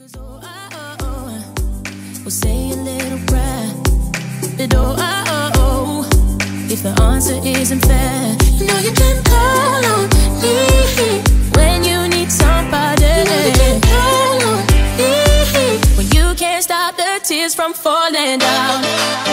So we'll say a little prayer. But if the answer isn't fair, you know you can call on me when you need somebody. You know you can call on me when you can't stop the tears from falling down.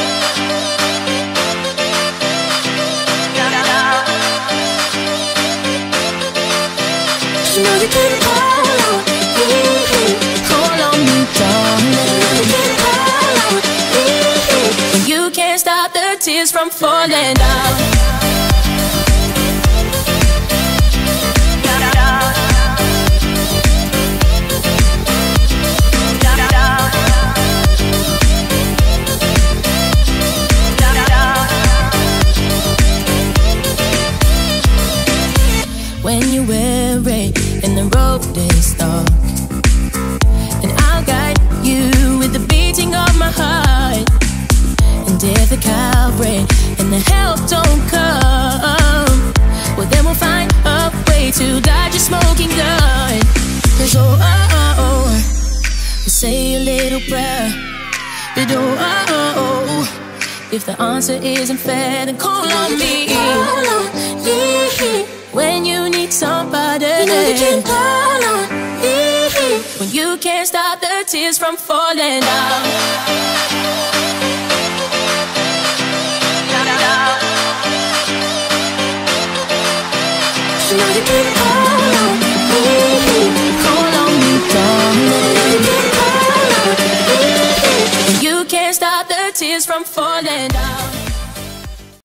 You know you can call on me, call on me, darling. You can call on me when you can't stop the tears from falling down. When you're weary and the road is dark, and I'll guide you with the beating of my heart. And if the Calvary and the help don't come, well then we'll find a way to dodge a smoking gun. 'Cause we'll say a little prayer. But if the answer isn't fair, then call on me. Call on me when you need somebody. You know you can call on me when you can't stop the tears from falling down. You know you can call on me, darling. You can call on me when you can't stop the tears from falling down.